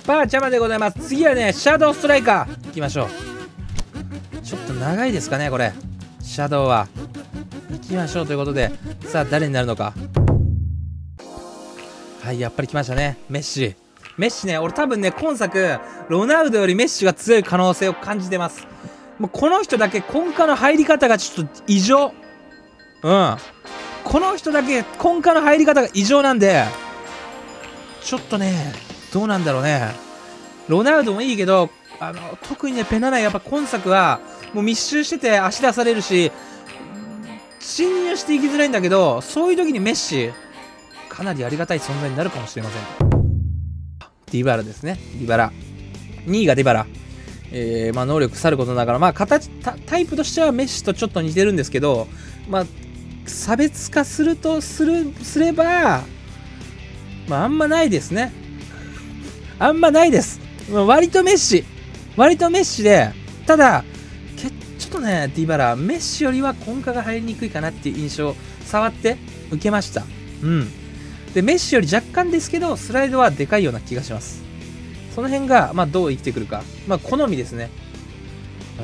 パー邪魔でございます。次はね、シャドウストライカー。行きましょう。ちょっと長いですかね、これ。シャドウは。行きましょうということで、さあ、誰になるのか。はい、やっぱり来ましたね。メッシ。メッシね、俺多分ね、今作、ロナウドよりメッシが強い可能性を感じてます。もうこの人だけ根幹の入り方がちょっと異常。うん。この人だけ根幹の入り方が異常なんで、ちょっとね、どうなんだろうね。ロナウドもいいけど、特にね、ペナナイやっぱ今作は、もう密集してて足出されるし、侵入していきづらいんだけど、そういう時にメッシ、かなりありがたい存在になるかもしれません。ディバラですね。ディバラ。2位がディバラ。まあ能力さることながら、まあタイプとしてはメッシとちょっと似てるんですけど、まあ、差別化すれば、まああんまないですね。あんまないです。割とメッシで、ただ、ちょっとね、ディバラ、メッシよりは根幹が入りにくいかなっていう印象を触って受けました。うん。で、メッシより若干ですけど、スライドはでかいような気がします。その辺が、まあ、どう生きてくるか。まあ、好みですね。うん。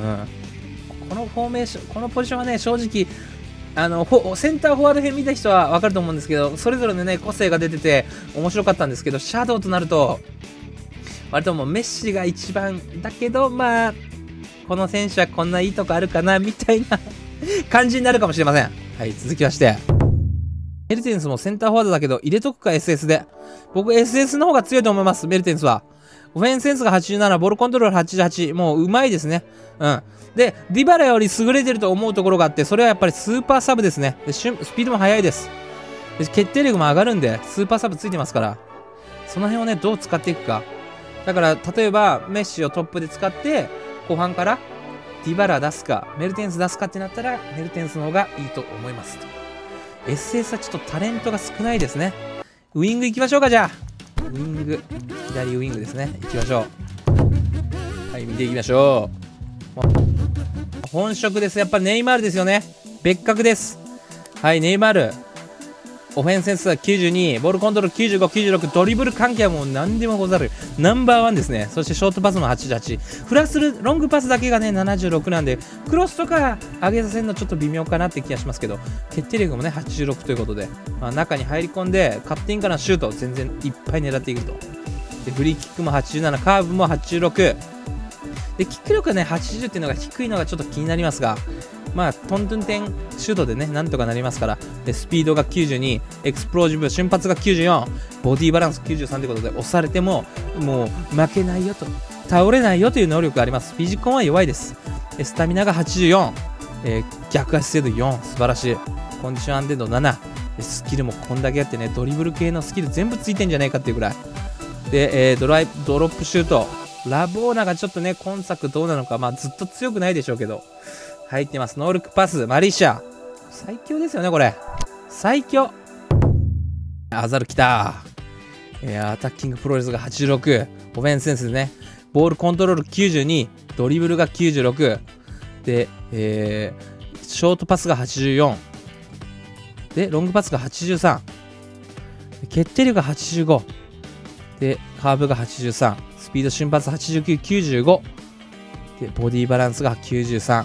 このフォーメーション、このポジションはね、正直、センターフォワード編見た人はわかると思うんですけど、それぞれのね、個性が出てて、面白かったんですけど、シャドウとなると、割ともうメッシが一番だけど、まあ、この選手はこんないいとこあるかな、みたいな感じになるかもしれません。はい、続きまして。メルテンスもセンターフォワードだけど、入れとくか SS で。僕 SS の方が強いと思います、メルテンスは。オフェンスセンスが87、ボールコントロール88。もう上手いですね。うん。で、ディバラより優れてると思うところがあって、それはやっぱりスーパーサブですね。でスピードも速いです。で決定力も上がるんで、スーパーサブついてますから。その辺をね、どう使っていくか。だから、例えば、メッシをトップで使って、後半からディバラ出すか、メルテンス出すかってなったら、メルテンスの方がいいと思います。SS はちょっとタレントが少ないですね。ウイング行きましょうか、じゃあ。ウイング。左ウイングですね。行きましょう。はい、見ていきましょう。本職です。やっぱネイマールですよね。別格です。はい、ネイマール。オフェンスセンスは92、ボールコントロール95、96、ドリブル関係はもう何でもござる。ナンバーワンですね。そしてショートパスも88。フラスル、ロングパスだけがね、76なんで、クロスとか上げさせるのちょっと微妙かなって気がしますけど、決定力もね、86ということで、まあ、中に入り込んで、カッティングからのシュートを全然いっぱい狙っていくと。で、フリーキックも87、カーブも86。で、キック力がね、80っていうのが低いのがちょっと気になりますが、まあ、トントンテンシュートでね、なんとかなりますから。で、スピードが92、エクスプロージブ、瞬発が94、ボディバランス93ということで、押されても、もう、負けないよと、倒れないよという能力があります。フィジコンは弱いです。スタミナが84、逆足精度4、素晴らしい。コンディション安定度7、スキルもこんだけあってね、ドリブル系のスキル全部ついてんじゃないかっていうぐらい。で、ドロップシュート、ラボーナがちょっとね、今作どうなのか、まあ、ずっと強くないでしょうけど、入ってます。ノールックパス、マリーシャ。最強ですよね、これ。最強。アザル来た。アタッキングプロレスが86。オフェンスセンスでね。ボールコントロール92。ドリブルが96。で、ショートパスが84。で、ロングパスが83。決定力が85。で、カーブが83。スピード瞬発89、95。で、ボディバランスが93。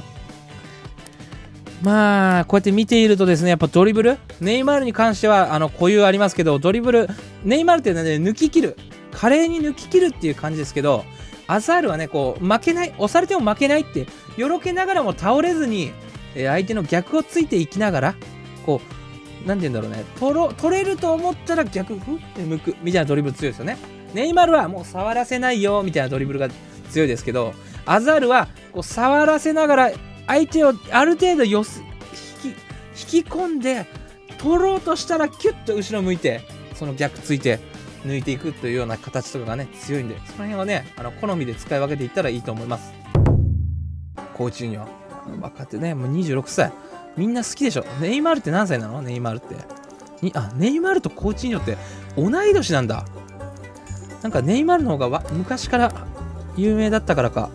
まあ、こうやって見ているとですね、やっぱドリブル、ネイマールに関しては、固有ありますけど、ドリブル、ネイマールっていうのはね、抜き切る。華麗に抜き切るっていう感じですけど、アザールはね、こう、負けない、押されても負けないって、よろけながらも倒れずに、相手の逆をついていきながら、こう、なんて言うんだろうね、取れると思ったら逆、ふって向く、みたいなドリブル強いですよね。ネイマールはもう触らせないよ、みたいなドリブルが強いですけど、アザールは、こう、触らせながら、相手をある程度引き込んで取ろうとしたらキュッと後ろ向いてその逆ついて抜いていくというような形とかがね強いんで、その辺はね好みで使い分けていったらいいと思います。コーチには若手ね、もう26歳みんな好きでしょ。ネイマールって何歳なの？ネイマールってネイマールとコーチニョって同い年なんだ。なんかネイマールの方が昔から有名だったからか。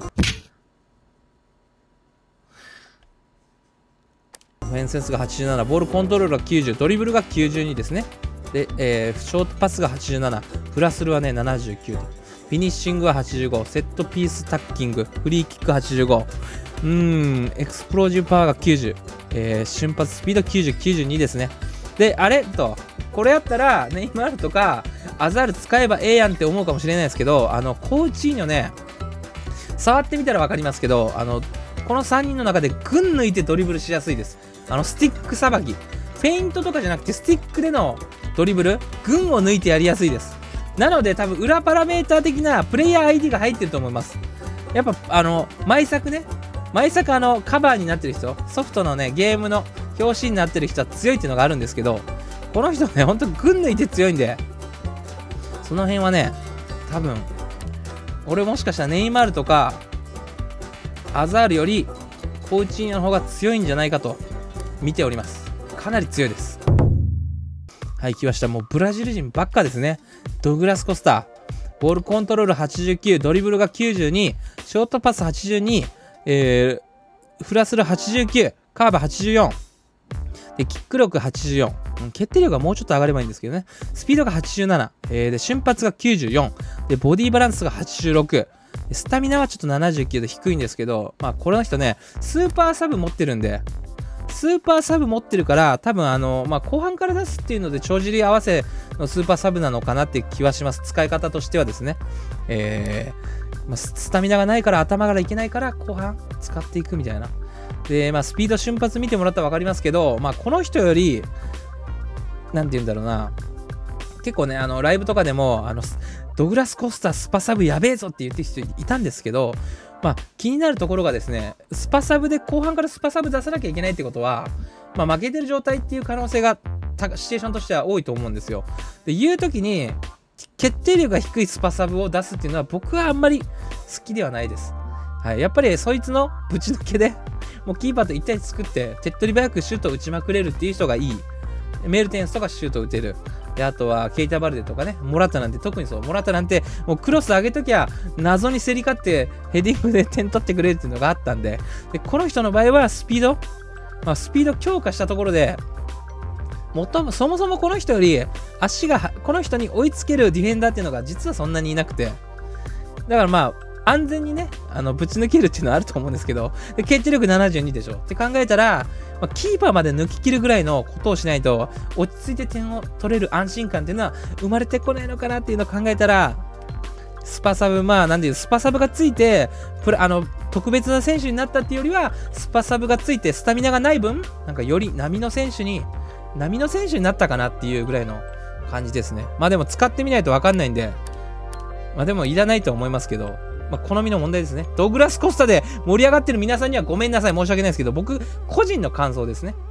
オフェンスセンスが87、ボールコントロールが90、ドリブルが92ですね。で、ショートパスが87、フラスルはね79と。 フィニッシングは85、セットピースタッキング、フリーキック85、エクスプロージブパワーが90、瞬発スピード90、92ですね。で、あれと、これやったら、ネイマールとか、アザール使えばええやんって思うかもしれないですけど、コーチーニョね、触ってみたら分かりますけど、この3人の中で群抜いてドリブルしやすいです。スティックさばき。フェイントとかじゃなくて、スティックでのドリブル、群を抜いてやりやすいです。なので、多分、裏パラメーター的なプレイヤー ID が入ってると思います。やっぱ、毎作ね、毎作カバーになってる人、ソフトのね、ゲームの表紙になってる人は強いっていうのがあるんですけど、この人ね、ほんと群抜いて強いんで、その辺はね、多分、俺もしかしたらネイマールとか、アザールより、コーチーニョの方が強いんじゃないかと、見ております。かなり強いです。はい、来ました。もうブラジル人ばっかですね。ドグラス・コスタ。ボールコントロール89、ドリブルが92、ショートパス82、フラスル89、カーブ84、で、キック力84、決定力がもうちょっと上がればいいんですけどね。スピードが87、で、瞬発が94、で、ボディバランスが86、スタミナはちょっと79で低いんですけど、まあ、この人ね、スーパーサブ持ってるんで、スーパーサブ持ってるから、多分まあ、後半から出すっていうので、帳尻合わせのスーパーサブなのかなって気はします。使い方としてはですね。まあ、スタミナがないから、頭からいけないから、後半使っていくみたいな。で、まあ、スピード瞬発見てもらったら分かりますけど、まあ、この人より、なんて言うんだろうな。結構ね、ライブとかでも、ドグラス・コスタスパサブやべえぞって言ってる人いたんですけど、まあ、気になるところがですね、スパサブで後半からスパサブ出さなきゃいけないってことは、まあ、負けてる状態っていう可能性がシチュエーションとしては多いと思うんですよ。で、いう時に決定力が低いスパサブを出すっていうのは僕はあんまり好きではないです。はい、やっぱりそいつのぶち抜けでもうキーパーと1対1作って手っ取り早くシュートを打ちまくれるっていう人がいい。メルテンスとかシュート打てる。で、あとはケイタ・バルデとかね、モラタなんて特にそう、モラタなんてもうクロス上げときゃ謎に競り勝ってヘディングで点取ってくれるっていうのがあったんで、この人の場合はスピード、まあ、スピード強化したところで、そもそもこの人より足がこの人に追いつけるディフェンダーっていうのが実はそんなにいなくて、だからまあ安全にね、ぶち抜けるっていうのはあると思うんですけど、で決定力72でしょって考えたら、まあ、キーパーまで抜き切るぐらいのことをしないと、落ち着いて点を取れる安心感っていうのは生まれてこないのかなっていうのを考えたら、スパサブ、まあ、なんでいう、スパサブがついて、特別な選手になったっていうよりは、スパサブがついてスタミナがない分、なんかより波の選手になったかなっていうぐらいの感じですね。まあでも使ってみないとわかんないんで、まあでもいらないと思いますけど、まあ、好みの問題ですね。ドグラス・コスタで盛り上がってる皆さんにはごめんなさい。申し訳ないですけど、僕、個人の感想ですね。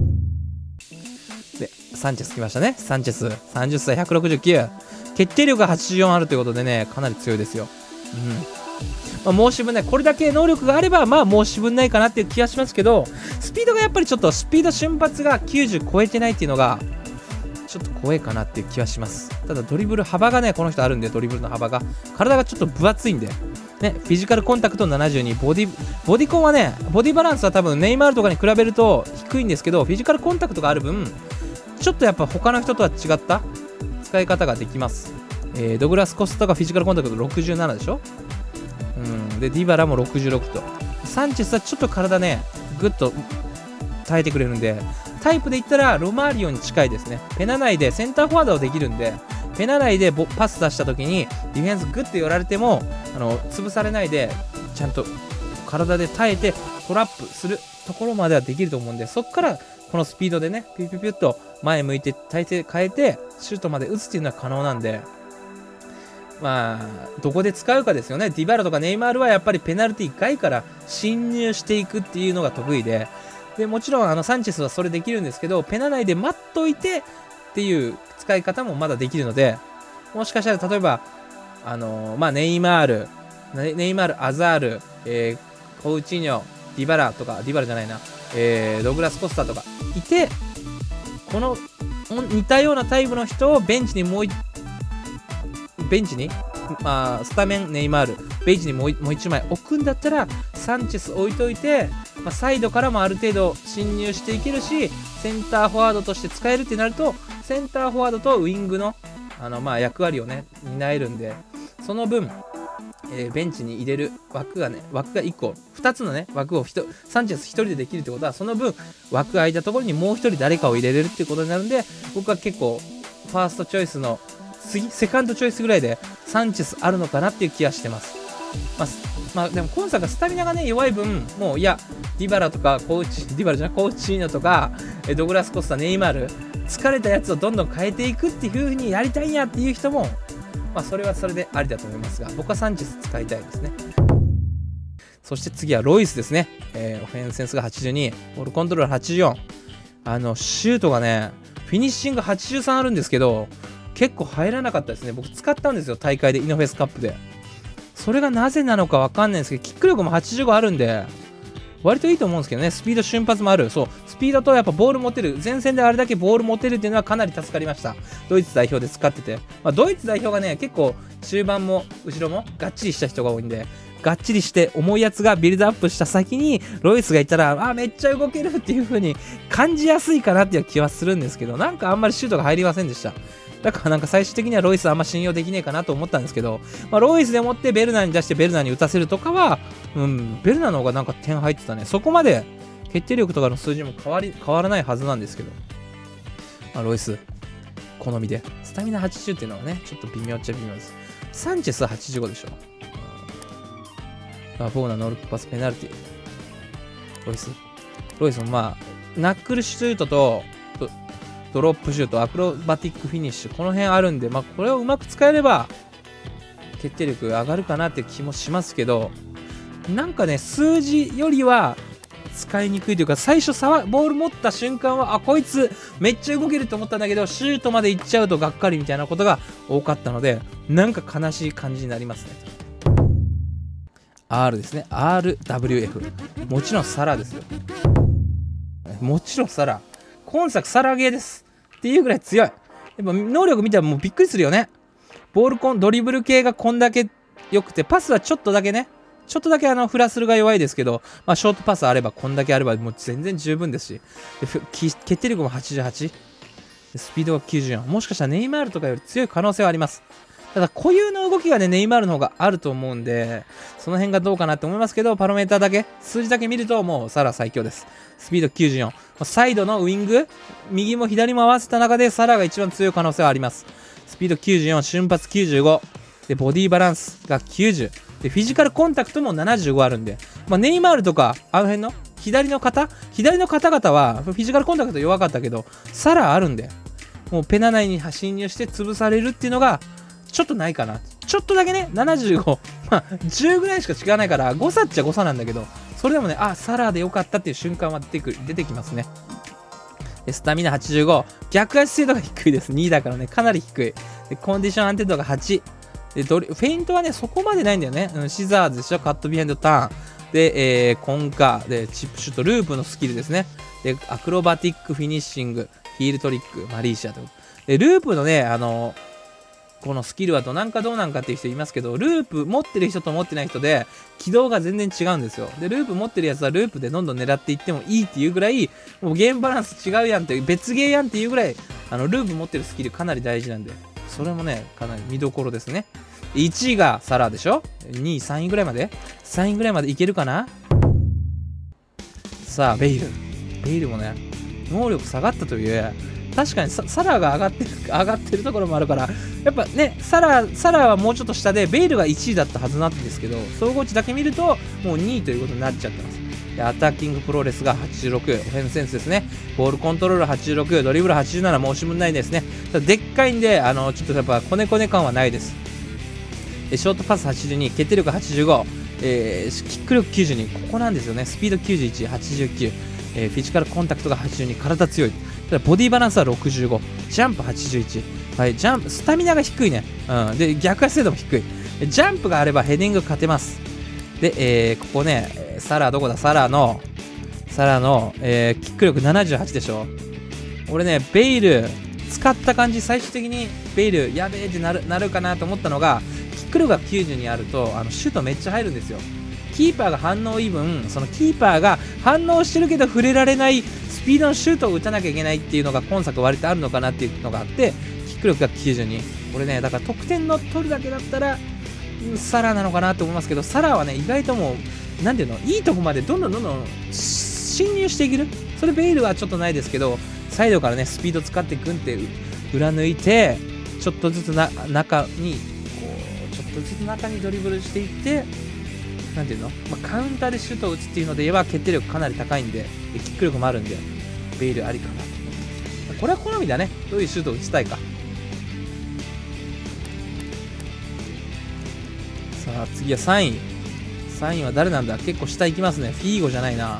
で、サンチェス来ましたね。サンチェス、30歳、169。決定力が84あるということでね、かなり強いですよ。まあ、申し分ない。これだけ能力があれば、まあ申し分ないかなっていう気がしますけど、スピードがやっぱりちょっと、スピード瞬発が90超えてないっていうのが、ちょっと怖いかなっていう気はします。ただドリブル幅がね、この人あるんで、ドリブルの幅が。体がちょっと分厚いんで。ね、フィジカルコンタクト72、ボディコンはね、ボディバランスは多分ネイマールとかに比べると低いんですけど、フィジカルコンタクトがある分、ちょっとやっぱ他の人とは違った使い方ができます。ドグラス・コスタがフィジカルコンタクト67でしょ。で、ディバラも66と。サンチェスはちょっと体ね、ぐっと耐えてくれるんで、タイプで言ったらロマーリオに近いですね。ペナ内でセンターフォワードはできるんで、ペナ内でパス出した時にディフェンスグッて寄られても潰されないで、ちゃんと体で耐えてトラップするところまではできると思うんで、そこからこのスピードでね、ピュピュピュッと前向いて体勢変えてシュートまで打つっていうのは可能なんで、まあどこで使うかですよね。ディバラとかネイマールはやっぱりペナルティ外から侵入していくっていうのが得意で、もちろんサンチェスはそれできるんですけど、ペナ内で待っといてっていう使い方もまだできるので、もしかしたら例えばまあネイマール、アザール、コウチーニョ、ディバラじゃないな、ドグラス・コスタとかいて、この似たようなタイプの人をベンチにまあ、スタメンネイマール、ベンチにもう1枚置くんだったら、サンチェス置いといて、まあ、サイドからもある程度侵入していけるし、センターフォワードとして使えるってなると、センターフォワードとウイングの、まあ、役割をね、担えるんで、 その分、ベンチに入れる枠が1個、2つのね、枠をサンチェス1人でできるってことは、その分、枠空いたところにもう1人誰かを入れれるっていうことになるんで、僕は結構、ファーストチョイスの次、セカンドチョイスぐらいで、サンチェスあるのかなっていう気はしてます。でも今作はスタミナがね、弱い分、もう、いや、ディバラとか、コーチーノとか、ドグラス・コスタ、ネイマール、疲れたやつをどんどん変えていくっていう風にやりたいんやっていう人も、それはそれでありだと思いますが、僕はサンチェス使いたいですね。そして次はロイスですね。オフェンスセンスが82、ボールコントロール84。シュートがね、フィニッシング83あるんですけど、結構入らなかったですね。僕使ったんですよ、大会で、イノフェスカップで。それがなぜなのかわかんないんですけど、キック力も85あるんで、割といいと思うんですけどね、スピード瞬発もある。そう、スピードとやっぱボール持てる。前線であれだけボール持てるっていうのはかなり助かりました。ドイツ代表で使ってて。ドイツ代表がね、結構中盤も後ろもがっちりした人が多いんで、がっちりして重いやつがビルドアップした先にロイスがいたら、めっちゃ動けるっていう風に感じやすいかなっていう気はするんですけど、なんかあんまりシュートが入りませんでした。だからなんか最終的にはロイスあんま信用できねえかなと思ったんですけど、ロイスでもってベルナーに出してベルナーに打たせるとかは、ベルナーの方がなんか点入ってたね。そこまで決定力とかの数字も変わらないはずなんですけど、ロイス、好みで。スタミナ80っていうのはね、ちょっと微妙っちゃ微妙です。サンチェスは85でしょ。ボーナノールックパスペナルティ。ロイスもナックルシュートと、ドロップシュート、アクロバティックフィニッシュ、この辺あるんで、これをうまく使えれば、決定力上がるかなって気もしますけど、なんかね、数字よりは使いにくいというか、最初ボール持った瞬間は、こいつめっちゃ動けると思ったんだけど、シュートまで行っちゃうとがっかりみたいなことが多かったので、なんか悲しい感じになりますね。R ですね。RWF。もちろんサラですよ。もちろんサラ。今作サラゲーですっていうぐらい強い。やっぱ能力見たらもうびっくりするよね。ドリブル系がこんだけ良くて、パスはちょっとだけフラスルが弱いですけど、ショートパスあればこんだけあればもう全然十分ですし、決定力も88、スピードが94。もしかしたらネイマールとかより強い可能性はあります。ただ固有の動きがね、ネイマールの方があると思うんで、その辺がどうかなって思いますけど、パロメーターだけ、数字だけ見るともうサラ最強です。スピード94。サイドのウィング、右も左も合わせた中でサラが一番強い可能性はあります。スピード94、瞬発95。で、ボディバランスが90。で、フィジカルコンタクトも75あるんで、ネイマールとか、あの辺の左の方々は、フィジカルコンタクト弱かったけど、サラあるんで、もうペナ内に侵入して潰されるっていうのが、ちょっとないかな。ちょっとだけね、75。10ぐらいしか違わないから、誤差っちゃ誤差なんだけど、それでもね、サラでよかったっていう瞬間は出てきますね。で、スタミナ85。逆足精度が低いです。2だからね、かなり低い。で、コンディション安定度が8。で、フェイントはね、そこまでないんだよね。シザーズでしょ、カットビハインドターン。で、コンカー。で、チップシュート、ループのスキルですね。で、アクロバティックフィニッシング、ヒールトリック、マリーシアと。で、ループのね、このスキルはどうなんかっていう人いますけど、ループ持ってる人と持ってない人で軌道が全然違うんですよ。で、ループ持ってるやつはループでどんどん狙っていってもいいっていうぐらい、もうゲームバランス違うやんって、別ゲーやんっていうぐらい、ループ持ってるスキルかなり大事なんで、それもね、かなり見どころですね。1位がサラでしょ ?2 位、3位ぐらいまで ?3 位ぐらいまでいけるかな。さあ、ベイルもね、能力下がったという、確かにサラが上がってるところもあるから、やっぱね、サラはもうちょっと下で、ベイルが1位だったはずなんですけど、総合値だけ見ると、もう2位ということになっちゃってます。で、アタッキングプロレスが86、オフェンスセンスですね。ボールコントロール86、ドリブル87、申し分ないですね。ただでっかいんで、ちょっとやっぱコネコネ感はないです。ショートパス82、決定力85、キック力92、ここなんですよね。スピード91、89、フィジカルコンタクトが82、体強い。ただボディバランスは65、ジャンプ81、はい、スタミナが低いね。で、逆足精度も低い。ジャンプがあればヘディング勝てます。で、ここね、サラの、キック力78でしょ。俺ね、ベイル、使った感じ、最終的にベイル、やべえってなるかなと思ったのが、キック力が90にあると、シュートめっちゃ入るんですよ。キーパーが反応いい分、そのキーパーが反応してるけど触れられないスピードのシュートを打たなきゃいけないっていうのが今作割とあるのかなっていうのがあって、キック力が92。これね、だから得点の取るだけだったら、 サラなのかなと思いますけど、サラはね、意外ともう、なんていうの、いいとこまでどんどん侵入していける。それベイルはちょっとないですけど、サイドからね、スピード使ってグンって裏抜いて、ちょっとずつ中に、こう、ちょっとずつ中にドリブルしていって、なんていうの、カウンターでシュートを打つっていうので言えば、決定力かなり高いんで、キック力もあるんで、ベイルありかなと思います。これは好みだね。どういうシュートを打ちたいか。さあ、次は3位。3位は誰なんだ。結構下行きますね。フィーゴじゃないな。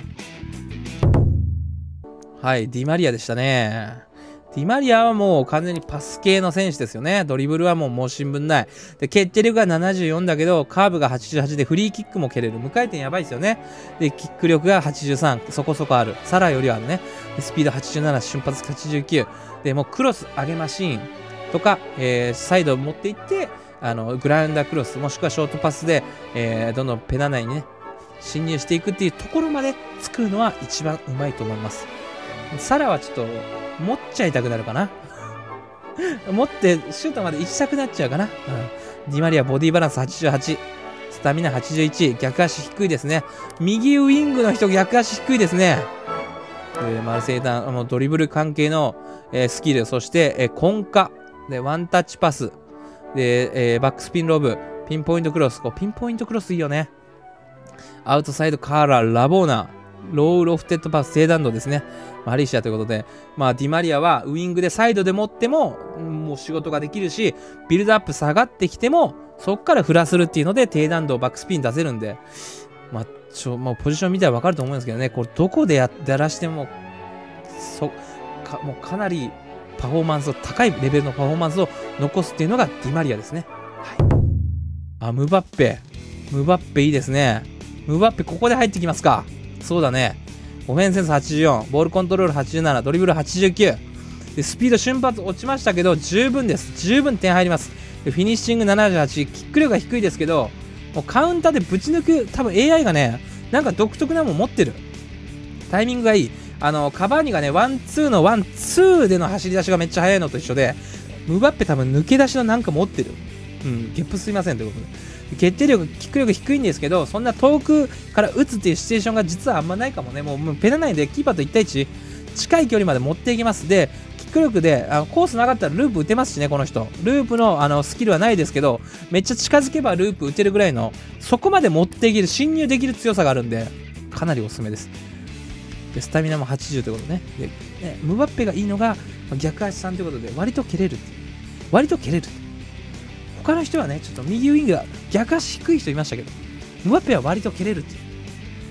はい、ディマリアでしたね。ディマリアはもう完全にパス系の選手ですよね。ドリブルはもう申し分ない。で、決定力が74だけど、カーブが88でフリーキックも蹴れる。無回転やばいですよね。で、キック力が83。そこそこある。サラよりはあるね。でスピード87、瞬発89。で、もうクロス上げマシーンとか、サイドを持っていって、グラウンダークロス、もしくはショートパスで、どんどんペナ内にね、侵入していくっていうところまで作るのは一番うまいと思います。サラはちょっと、持っちゃいたくなるかな。持って、シュートまで行きたくなっちゃうかな。ディマリア、ボディバランス88。スタミナ81。逆足低いですね。右ウィングの人、逆足低いですね。マルセイタン、ドリブル関係の、スキル、そして、根幹。で、ワンタッチパス。で、バックスピンロブ。ピンポイントクロス。ピンポイントクロスいいよね。アウトサイドカーラー、ラボーナ。ローロフテッドパス、低弾道ですね。マリーシアということで、ディマリアはウィングでサイドで持っても、もう仕事ができるし、ビルドアップ下がってきても、そっから振らするっていうので、低弾道、バックスピン出せるんで、もうポジション見たらわかると思うんですけどね、これどこでやらしても、もうかなりパフォーマンスを、高いレベルのパフォーマンスを残すっていうのがディマリアですね。はい。ムバッペいいですね。ムバッペここで入ってきますか。そうだね。オフェンスセンス84、ボールコントロール87、ドリブル89。で、スピード瞬発落ちましたけど、十分です。十分点入ります。で、フィニッシング78、キック力が低いですけど、もうカウンターでぶち抜く、多分 AI がね、なんか独特なもん持ってる。タイミングがいい。カバーニがね、ワンツーのワンツーでの走り出しがめっちゃ速いのと一緒で、ムバッペ多分抜け出しのなんか持ってる。ゲップすいませんということで。決定力、キック力低いんですけど、そんな遠くから打つっていうシチュエーションが実はあんまないかもね。もうペナ内でキーパーと1対1、近い距離まで持っていきます。で、キック力で、コースなかったらループ打てますしね、この人。ループの、スキルはないですけど、めっちゃ近づけばループ打てるぐらいの、そこまで持っていける、侵入できる強さがあるんで、かなりおすすめです。で、スタミナも80ということね。で、ムバッペがいいのが、逆足さんということで、割と蹴れる。他の人はね、ちょっと右ウィングが逆足低い人いましたけど、ムバッペは割と蹴れるっていう。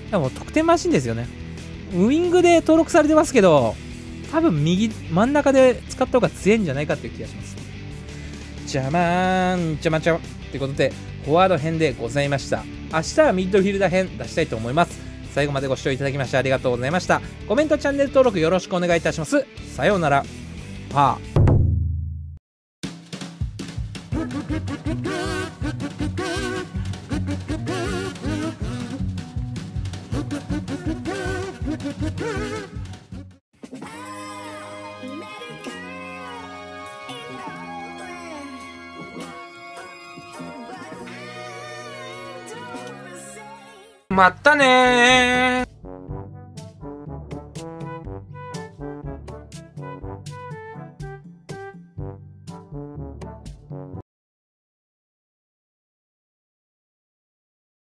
でも得点マシンですよね。ウィングで登録されてますけど、多分真ん中で使った方が強いんじゃないかっていう気がします。じゃまーん、ちゃまちゃま。ということで、フォワード編でございました。明日はミッドフィルダー編出したいと思います。最後までご視聴いただきましてありがとうございました。コメント、チャンネル登録よろしくお願いいたします。さようなら。パー。まったねー。